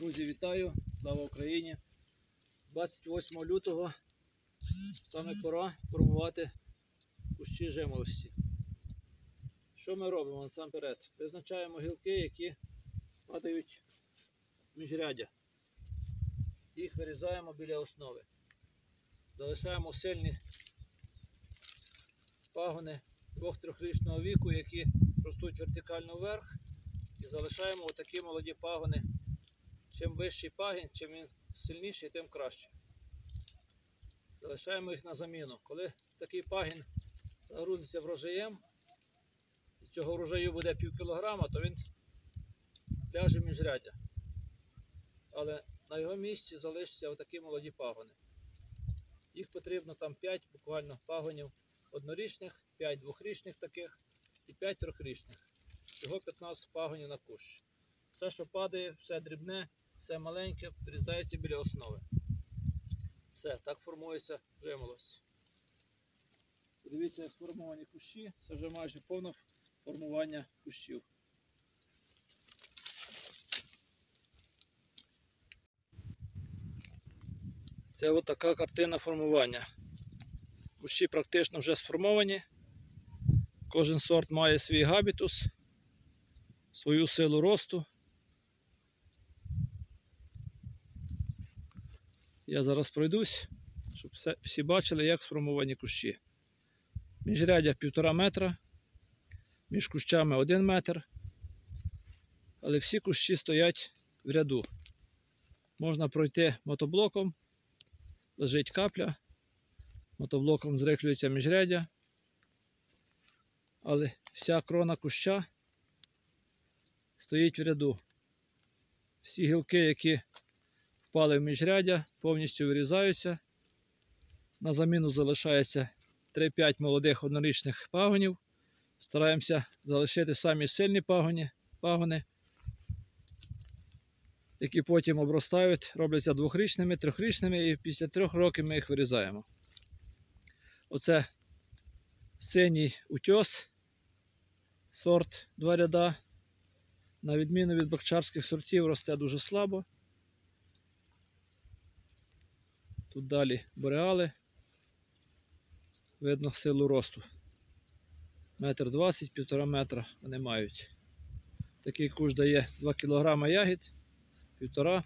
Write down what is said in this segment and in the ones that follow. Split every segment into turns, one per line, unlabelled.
Друзі, вітаю! Слава Україні! 28 лютого саме пора формувати кущі жимолості. Що ми робимо насамперед? Призначаємо гілки, які падають в міжряддя. Їх вирізаємо біля основи. Залишаємо сильні пагони 2-3-річного віку, які ростуть вертикально вверх, і залишаємо отакі молоді пагони. Чим вищий пагін, чим він сильніший, тим краще. Залишаємо їх на заміну. Коли такий пагін загрузиться врожаєм, і цього врожаю буде пів кілограма, то він ляже в міжряддя. Але на його місці залишаться отакі молоді пагони. Їх потрібно там 5 буквально пагонів однорічних, 5 двохрічних таких і 5 трьохрічних. Всього 15 пагонів на кущ. Все, що падає, все дрібне, все маленьке, вирізається біля основи. Все, так формується жимолость. Подивіться, як сформовані кущі, це вже майже повне формування кущів. Це от така картина формування. Кущі практично вже сформовані. Кожен сорт має свій габітус, свою силу росту. Я зараз пройдусь, щоб всі бачили, як сформовані кущі. Міжряддя 1,5 метра, між кущами 1 метр, але всі кущі стоять в ряду. Можна пройти мотоблоком, лежить капля, мотоблоком зрихлюється міжряддя, але вся крона куща стоїть в ряду. Всі гілки, які впали в міжряддя, повністю вирізаються. На заміну залишається 3-5 молодих однорічних пагонів. Стараємося залишити самі сильні пагони, які потім обростають, робляться 2-річними, 3-річними, і після 3 років ми їх вирізаємо. Оце синій утьос, сорт 2 ряда. На відміну від бакчарських сортів, росте дуже слабо. Тут далі бореали. Видно силу росту. 1,20 м, 1,5 метра вони мають. Такий кущ дає 2 кг ягід, 1,5.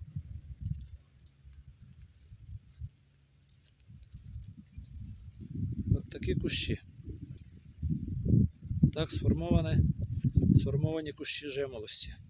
Ось такі кущі. Так сформовані кущі жимолості.